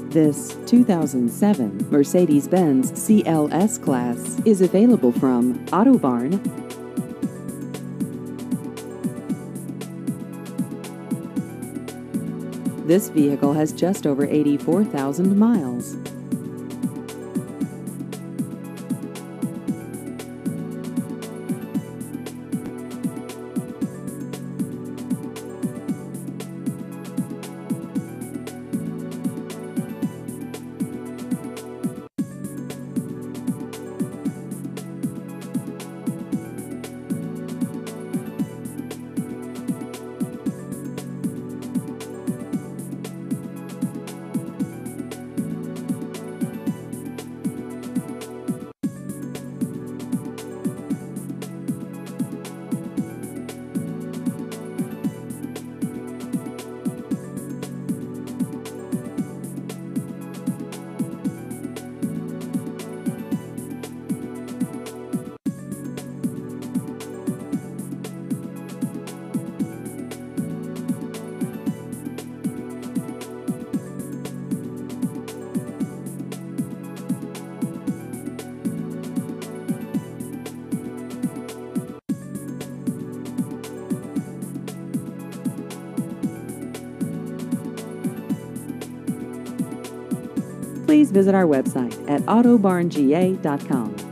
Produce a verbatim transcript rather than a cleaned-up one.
This two thousand seven Mercedes-Benz C L S Class is available from Auto Barn. This vehicle has just over eighty-four thousand miles. Please visit our website at auto barn g a dot com.